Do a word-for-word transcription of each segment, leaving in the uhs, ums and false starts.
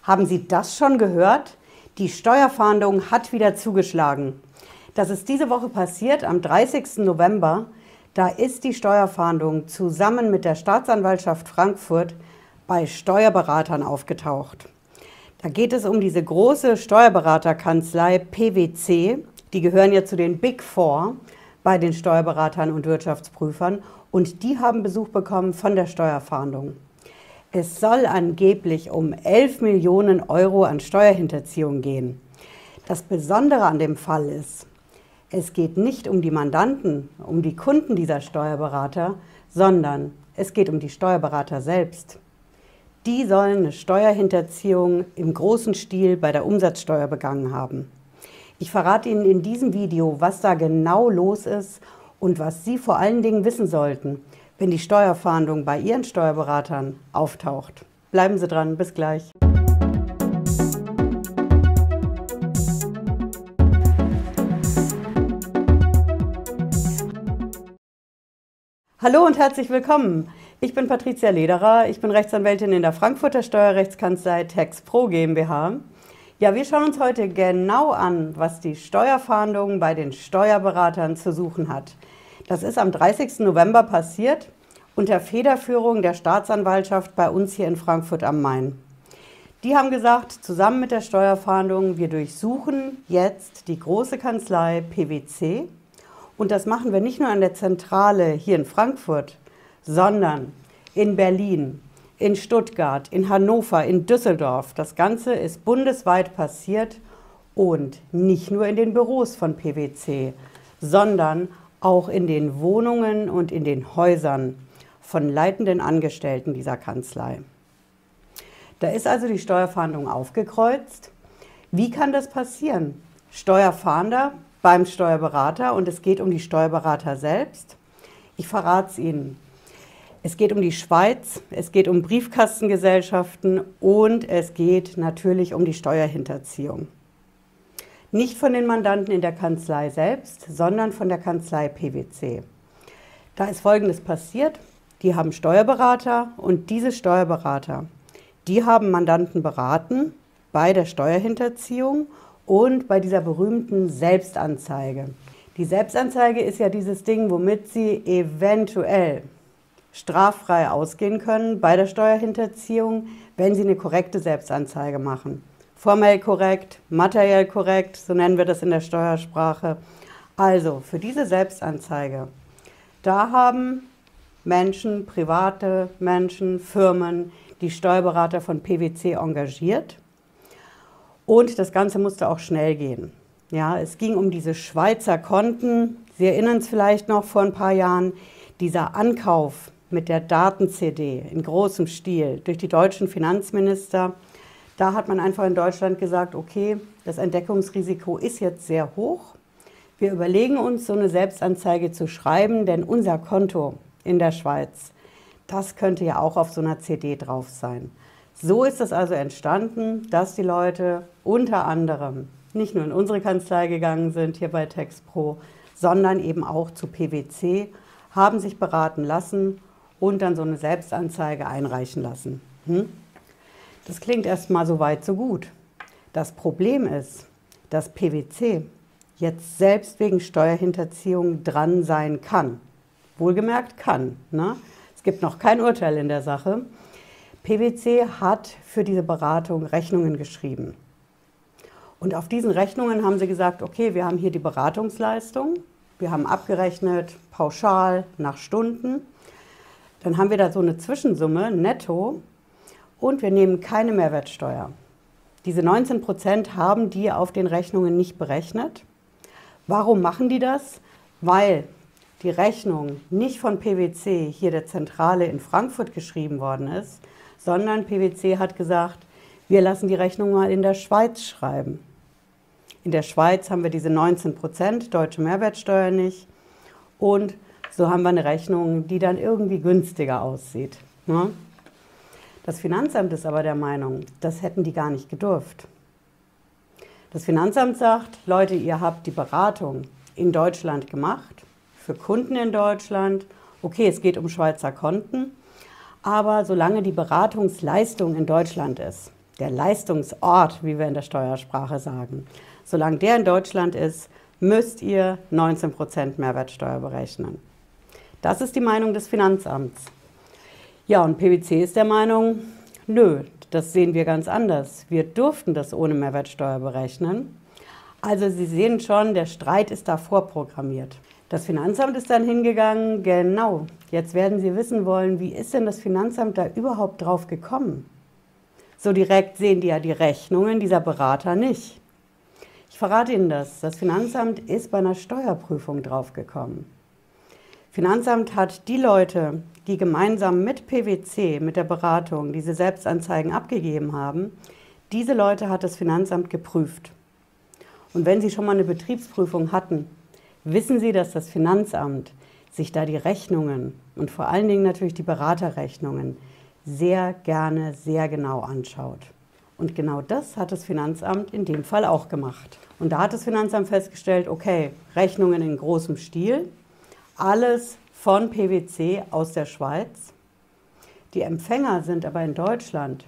Haben Sie das schon gehört? Die Steuerfahndung hat wieder zugeschlagen. Das ist diese Woche passiert, am dreißigsten November. Da ist die Steuerfahndung zusammen mit der Staatsanwaltschaft Frankfurt bei Steuerberatern aufgetaucht. Da geht es um diese große Steuerberaterkanzlei P W C. Die gehören ja zu den Big Four bei den Steuerberatern und Wirtschaftsprüfern. Und die haben Besuch bekommen von der Steuerfahndung. Es soll angeblich um elf Millionen Euro an Steuerhinterziehung gehen. Das Besondere an dem Fall ist, es geht nicht um die Mandanten, um die Kunden dieser Steuerberater, sondern es geht um die Steuerberater selbst. Die sollen eine Steuerhinterziehung im großen Stil bei der Umsatzsteuer begangen haben. Ich verrate Ihnen in diesem Video, was da genau los ist und was Sie vor allen Dingen wissen sollten, wenn die Steuerfahndung bei Ihren Steuerberatern auftaucht. Bleiben Sie dran, bis gleich. Hallo und herzlich willkommen. Ich bin Patricia Lederer, ich bin Rechtsanwältin in der Frankfurter Steuerrechtskanzlei TaxPro GmbH. Ja, wir schauen uns heute genau an, was die Steuerfahndung bei den Steuerberatern zu suchen hat. Das ist am dreißigsten November passiert unter Federführung der Staatsanwaltschaft bei uns hier in Frankfurt am Main. Die haben gesagt, zusammen mit der Steuerfahndung, wir durchsuchen jetzt die große Kanzlei P W C. Und das machen wir nicht nur an der Zentrale hier in Frankfurt, sondern in Berlin, in Stuttgart, in Hannover, in Düsseldorf. Das Ganze ist bundesweit passiert und nicht nur in den Büros von P W C, sondern auch in den Wohnungen und in den Häusern von leitenden Angestellten dieser Kanzlei. Da ist also die Steuerfahndung aufgekreuzt. Wie kann das passieren? Steuerfahnder beim Steuerberater und es geht um die Steuerberater selbst. Ich verrate es Ihnen. Es geht um die Schweiz, es geht um Briefkastengesellschaften und es geht natürlich um die Steuerhinterziehung. Nicht von den Mandanten in der Kanzlei selbst, sondern von der Kanzlei P W C. Da ist Folgendes passiert. Die haben Steuerberater und diese Steuerberater, die haben Mandanten beraten bei der Steuerhinterziehung und bei dieser berühmten Selbstanzeige. Die Selbstanzeige ist ja dieses Ding, womit Sie eventuell straffrei ausgehen können bei der Steuerhinterziehung, wenn Sie eine korrekte Selbstanzeige machen. Formell korrekt, materiell korrekt, so nennen wir das in der Steuersprache. Also für diese Selbstanzeige, da haben Menschen, private Menschen, Firmen, die Steuerberater von P W C engagiert. Und das Ganze musste auch schnell gehen. Ja, es ging um diese Schweizer Konten. Sie erinnern es vielleicht noch vor ein paar Jahren, dieser Ankauf mit der Daten-C D in großem Stil durch die deutschen Finanzminister. Da hat man einfach in Deutschland gesagt, okay, das Entdeckungsrisiko ist jetzt sehr hoch. Wir überlegen uns, so eine Selbstanzeige zu schreiben, denn unser Konto in der Schweiz, das könnte ja auch auf so einer C D drauf sein. So ist es also entstanden, dass die Leute unter anderem nicht nur in unsere Kanzlei gegangen sind, hier bei TaxPro, sondern eben auch zu P W C, haben sich beraten lassen und dann so eine Selbstanzeige einreichen lassen. Hm? Das klingt erstmal so weit, so gut. Das Problem ist, dass P W C jetzt selbst wegen Steuerhinterziehung dran sein kann. Wohlgemerkt kann. Ne? Es gibt noch kein Urteil in der Sache. P W C hat für diese Beratung Rechnungen geschrieben. Und auf diesen Rechnungen haben sie gesagt, okay, wir haben hier die Beratungsleistung, wir haben abgerechnet pauschal nach Stunden, dann haben wir da so eine Zwischensumme netto und wir nehmen keine Mehrwertsteuer. Diese neunzehn Prozent haben die auf den Rechnungen nicht berechnet. Warum machen die das? Weil die Rechnung nicht von P W C, hier der Zentrale in Frankfurt, geschrieben worden ist, sondern P W C hat gesagt, wir lassen die Rechnung mal in der Schweiz schreiben. In der Schweiz haben wir diese neunzehn Prozent, deutsche Mehrwertsteuer nicht. Und so haben wir eine Rechnung, die dann irgendwie günstiger aussieht. Ne? Das Finanzamt ist aber der Meinung, das hätten die gar nicht gedurft. Das Finanzamt sagt, Leute, ihr habt die Beratung in Deutschland gemacht, für Kunden in Deutschland. Okay, es geht um Schweizer Konten, aber solange die Beratungsleistung in Deutschland ist, der Leistungsort, wie wir in der Steuersprache sagen. Solange der in Deutschland ist, müsst ihr neunzehn Prozent Mehrwertsteuer berechnen. Das ist die Meinung des Finanzamts. Ja, und PwC ist der Meinung, nö, das sehen wir ganz anders. Wir durften das ohne Mehrwertsteuer berechnen. Also Sie sehen schon, der Streit ist da vorprogrammiert. Das Finanzamt ist dann hingegangen, genau, jetzt werden Sie wissen wollen, wie ist denn das Finanzamt da überhaupt drauf gekommen? So direkt sehen die ja die Rechnungen dieser Berater nicht. Ich verrate Ihnen das, das Finanzamt ist bei einer Steuerprüfung drauf gekommen. Finanzamt hat die Leute, die gemeinsam mit PwC, mit der Beratung, diese Selbstanzeigen abgegeben haben, diese Leute hat das Finanzamt geprüft. Und wenn Sie schon mal eine Betriebsprüfung hatten, wissen Sie, dass das Finanzamt sich da die Rechnungen und vor allen Dingen natürlich die Beraterrechnungen sehr gerne, sehr genau anschaut. Und genau das hat das Finanzamt in dem Fall auch gemacht. Und da hat das Finanzamt festgestellt, okay, Rechnungen in großem Stil, alles von PwC aus der Schweiz. Die Empfänger sind aber in Deutschland.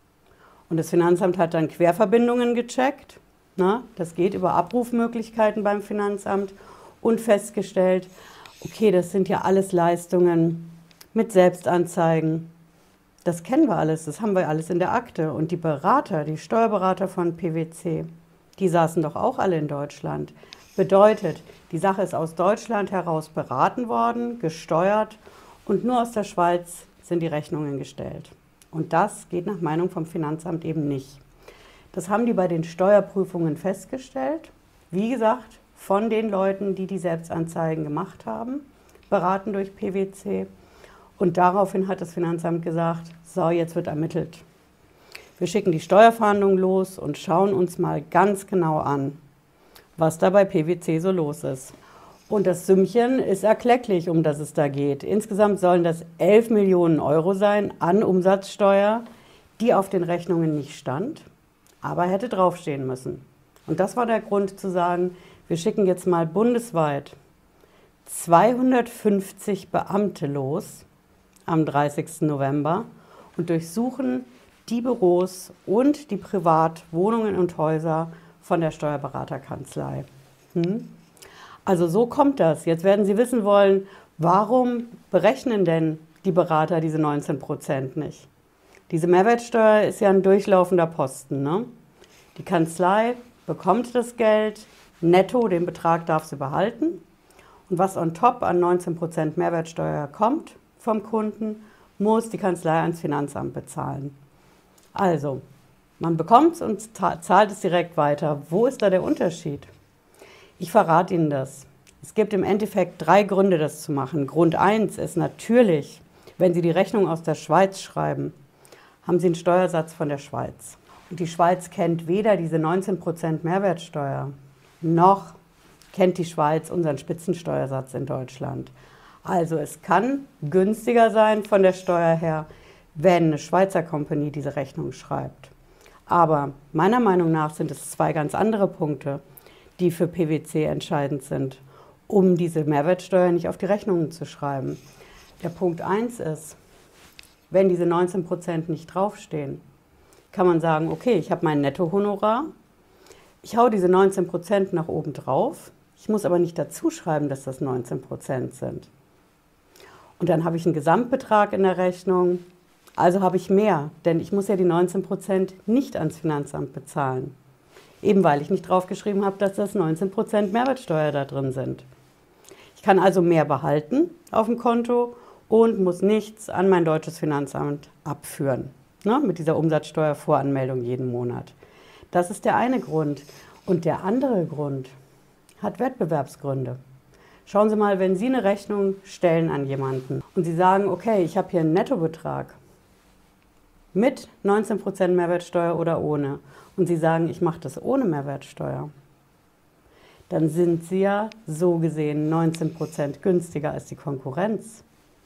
Und das Finanzamt hat dann Querverbindungen gecheckt. Na, das geht über Abrufmöglichkeiten beim Finanzamt und festgestellt, okay, das sind ja alles Leistungen mit Selbstanzeigen. Das kennen wir alles, das haben wir alles in der Akte. Und die Berater, die Steuerberater von PwC, die saßen doch auch alle in Deutschland. Bedeutet, die Sache ist aus Deutschland heraus beraten worden, gesteuert und nur aus der Schweiz sind die Rechnungen gestellt. Und das geht nach Meinung vom Finanzamt eben nicht. Das haben die bei den Steuerprüfungen festgestellt. Wie gesagt, von den Leuten, die die Selbstanzeigen gemacht haben, beraten durch PwC. Und daraufhin hat das Finanzamt gesagt, so, jetzt wird ermittelt. Wir schicken die Steuerfahndung los und schauen uns mal ganz genau an, was da bei PwC so los ist. Und das Sümmchen ist erklecklich, um das es da geht. Insgesamt sollen das elf Millionen Euro sein an Umsatzsteuer, die auf den Rechnungen nicht stand, aber hätte draufstehen müssen. Und das war der Grund zu sagen, wir schicken jetzt mal bundesweit zweihundertfünfzig Beamte los am dreißigsten November und durchsuchen die Büros und die Privatwohnungen und Häuser von der Steuerberaterkanzlei. Hm? Also so kommt das. Jetzt werden Sie wissen wollen, warum berechnen denn die Berater diese neunzehn Prozent nicht? Diese Mehrwertsteuer ist ja ein durchlaufender Posten, ne? Die Kanzlei bekommt das Geld, netto den Betrag darf sie behalten. Und was on top an neunzehn Prozent Mehrwertsteuer kommt vom Kunden, muss die Kanzlei ans Finanzamt bezahlen. Also, man bekommt es und zahlt es direkt weiter. Wo ist da der Unterschied? Ich verrate Ihnen das. Es gibt im Endeffekt drei Gründe, das zu machen. Grund eins ist natürlich, wenn Sie die Rechnung aus der Schweiz schreiben, haben Sie einen Steuersatz von der Schweiz. Und die Schweiz kennt weder diese neunzehn Prozent Mehrwertsteuer, noch kennt die Schweiz unseren Spitzensteuersatz in Deutschland. Also es kann günstiger sein von der Steuer her, wenn eine Schweizer Company diese Rechnung schreibt. Aber meiner Meinung nach sind es zwei ganz andere Punkte, die für PwC entscheidend sind, um diese Mehrwertsteuer nicht auf die Rechnungen zu schreiben. Der Punkt eins ist, wenn diese neunzehn Prozent nicht draufstehen, kann man sagen, okay, ich habe mein Nettohonorar, ich hau diese neunzehn Prozent nach oben drauf, ich muss aber nicht dazu schreiben, dass das neunzehn Prozent sind. Und dann habe ich einen Gesamtbetrag in der Rechnung, also habe ich mehr, denn ich muss ja die neunzehn Prozent nicht ans Finanzamt bezahlen. Eben weil ich nicht draufgeschrieben habe, dass das neunzehn Prozent Mehrwertsteuer da drin sind. Ich kann also mehr behalten auf dem Konto und muss nichts an mein deutsches Finanzamt abführen, ne, mit dieser Umsatzsteuervoranmeldung jeden Monat. Das ist der eine Grund. Und der andere Grund hat Wettbewerbsgründe. Schauen Sie mal, wenn Sie eine Rechnung stellen an jemanden und Sie sagen, okay, ich habe hier einen Nettobetrag mit neunzehn Prozent Mehrwertsteuer oder ohne und Sie sagen, ich mache das ohne Mehrwertsteuer, dann sind Sie ja so gesehen neunzehn Prozent günstiger als die Konkurrenz.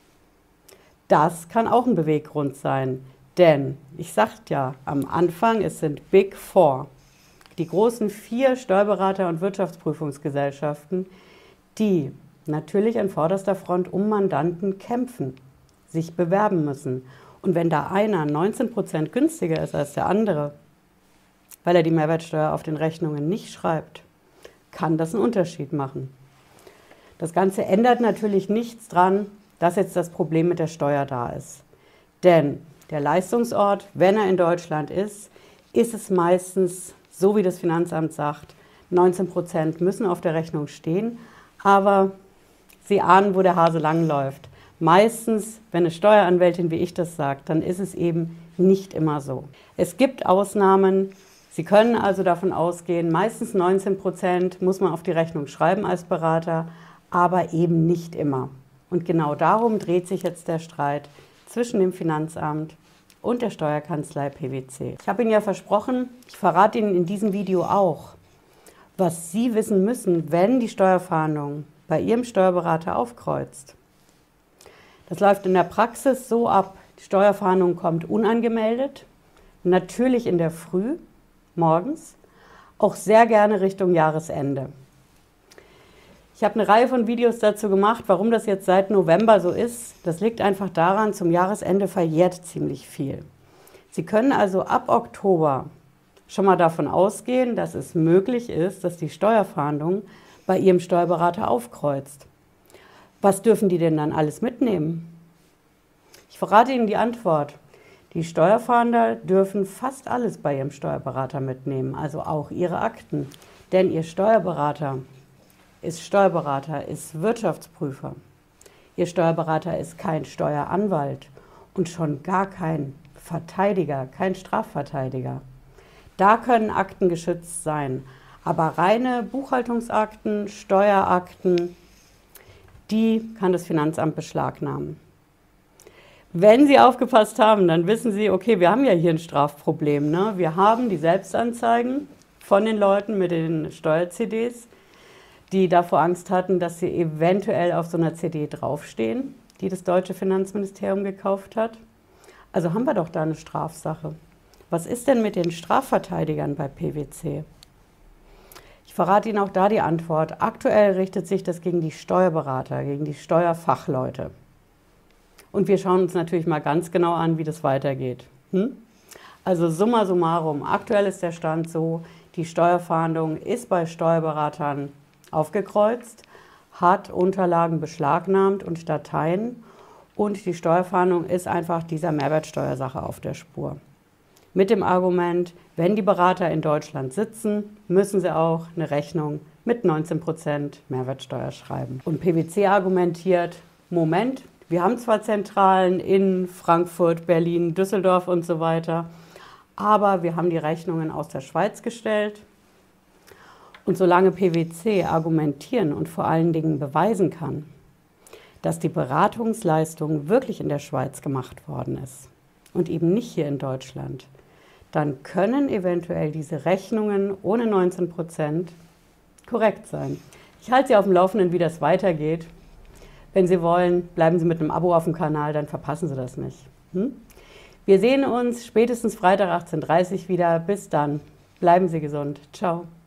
Das kann auch ein Beweggrund sein, denn ich sagte ja am Anfang, es sind Big Four, die großen vier Steuerberater- und Wirtschaftsprüfungsgesellschaften, die natürlich an vorderster Front um Mandanten kämpfen, sich bewerben müssen Und wenn da einer neunzehn Prozent günstiger ist als der andere, weil er die Mehrwertsteuer auf den Rechnungen nicht schreibt, kann das einen Unterschied machen. Das Ganze ändert natürlich nichts dran, dass jetzt das Problem mit der Steuer da ist. Denn der Leistungsort, wenn er in Deutschland ist, ist es meistens, so wie das Finanzamt sagt, neunzehn Prozent müssen auf der Rechnung stehen, aber Sie ahnen, wo der Hase langläuft. Meistens, wenn eine Steueranwältin wie ich das sagt, dann ist es eben nicht immer so. Es gibt Ausnahmen. Sie können also davon ausgehen, meistens neunzehn Prozent muss man auf die Rechnung schreiben als Berater, aber eben nicht immer. Und genau darum dreht sich jetzt der Streit zwischen dem Finanzamt und der Steuerkanzlei P wC. Ich habe Ihnen ja versprochen, ich verrate Ihnen in diesem Video auch, was Sie wissen müssen, wenn die Steuerfahndung bei Ihrem Steuerberater aufkreuzt. Das läuft in der Praxis so ab, die Steuerfahndung kommt unangemeldet, natürlich in der Früh, morgens, auch sehr gerne Richtung Jahresende. Ich habe eine Reihe von Videos dazu gemacht, warum das jetzt seit November so ist. Das liegt einfach daran, zum Jahresende verjährt ziemlich viel. Sie können also ab Oktober schon mal davon ausgehen, dass es möglich ist, dass die Steuerfahndung bei Ihrem Steuerberater aufkreuzt. Was dürfen die denn dann alles mitnehmen? Ich verrate Ihnen die Antwort. Die Steuerfahnder dürfen fast alles bei Ihrem Steuerberater mitnehmen, also auch Ihre Akten. Denn Ihr Steuerberater ist Steuerberater, ist Wirtschaftsprüfer. Ihr Steuerberater ist kein Steueranwalt und schon gar kein Verteidiger, kein Strafverteidiger. Da können Akten geschützt sein, aber reine Buchhaltungsakten, Steuerakten, die kann das Finanzamt beschlagnahmen. Wenn Sie aufgepasst haben, dann wissen Sie, okay, wir haben ja hier ein Strafproblem. Ne? Wir haben die Selbstanzeigen von den Leuten mit den Steuer-C Ds, die davor Angst hatten, dass sie eventuell auf so einer C D draufstehen, die das deutsche Finanzministerium gekauft hat. Also haben wir doch da eine Strafsache. Was ist denn mit den Strafverteidigern bei P wC? Ich verrate Ihnen auch da die Antwort. Aktuell richtet sich das gegen die Steuerberater, gegen die Steuerfachleute. Und wir schauen uns natürlich mal ganz genau an, wie das weitergeht. Hm? Also summa summarum, aktuell ist der Stand so, die Steuerfahndung ist bei Steuerberatern aufgekreuzt, hat Unterlagen beschlagnahmt und Dateien und die Steuerfahndung ist einfach dieser Mehrwertsteuersache auf der Spur. Mit dem Argument, wenn die Berater in Deutschland sitzen, müssen sie auch eine Rechnung mit neunzehn Prozent Mehrwertsteuer schreiben. Und P wC argumentiert, Moment, wir haben zwar Zentralen in Frankfurt, Berlin, Düsseldorf und so weiter, aber wir haben die Rechnungen aus der Schweiz gestellt. Und solange P wC argumentieren und vor allen Dingen beweisen kann, dass die Beratungsleistung wirklich in der Schweiz gemacht worden ist und eben nicht hier in Deutschland, dann können eventuell diese Rechnungen ohne neunzehn Prozent korrekt sein. Ich halte Sie auf dem Laufenden, wie das weitergeht. Wenn Sie wollen, bleiben Sie mit einem Abo auf dem Kanal, dann verpassen Sie das nicht. Hm? Wir sehen uns spätestens Freitag achtzehn Uhr dreißig wieder. Bis dann. Bleiben Sie gesund. Ciao.